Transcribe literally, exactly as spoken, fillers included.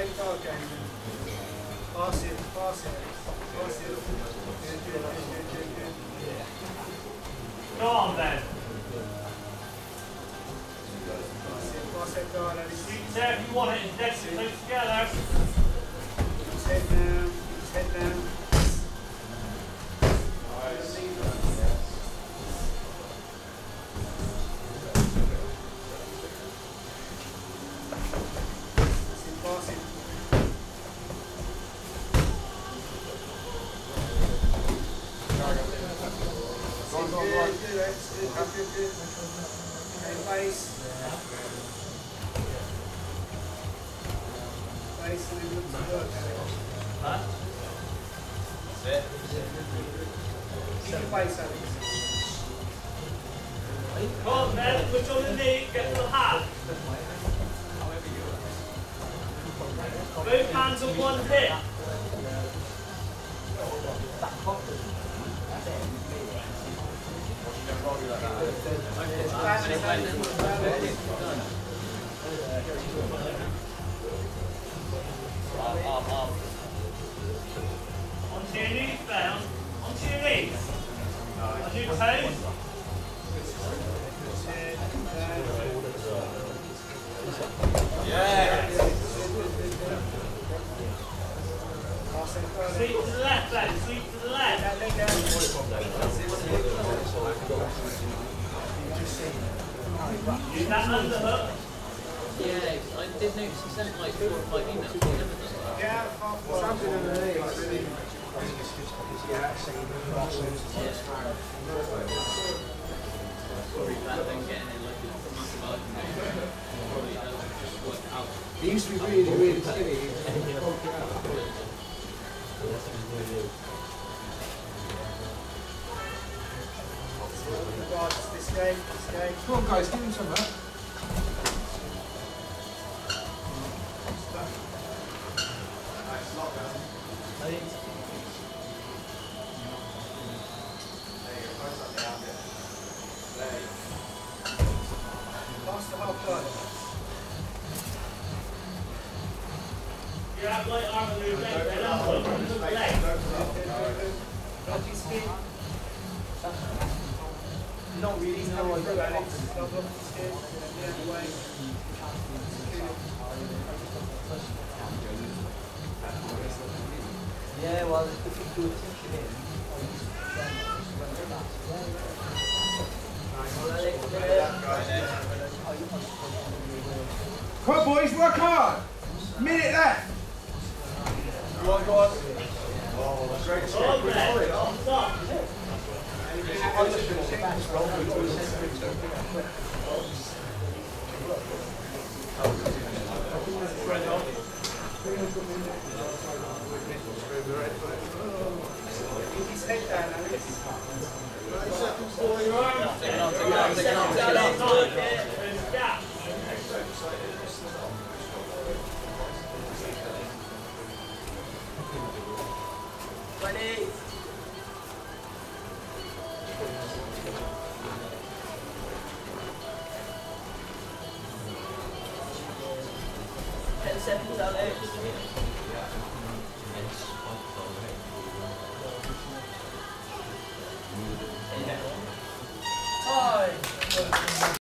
play card game. Pass it, pass it, pass it. Good, good, good, good, good, good. Go on then. Pass it, pass it, card, Alex. Sweet there if you want it, and Dexter, close together. Keep his head down, keep his head down. Pass it. Good, good, good, Alex. Good, good, good, good. Okay, base. Base and then look to work, Alex. Huh? That's it. Keep your base, Alex. Come on then, push on the knee, get to the hat. Both hands on one hip. Arm, arm, arm. Onto your knees down. Onto your knees. On your toes. Yeah. Sweep to the left, lad. Sweep to the left. Use that underhook. Yeah, I did notice he sent like four or five emails. He never does that. Yeah, something underneath. Probably better than getting in like a massive argument. Probably doesn't just work out. He used to be really, really skinny. He was really bulky out. This game, this game. Come on, guys, give him some of that. Pass the half guard. You have light arm and move leg, then underhook, underhook leg. Dodgy spin. Not really, he's coming through, Alex. Don't block the skin. Get out of the way. Yeah, well, if you do attention in, Come on, boys, work hard. Minute left. Go on, go on. Oh, great Go on then. Stop. Keep his head down, Alex. Your arms. Take it on, take it on, take it on, take it on. There's a gap. Twenty. Ten seconds, Alex.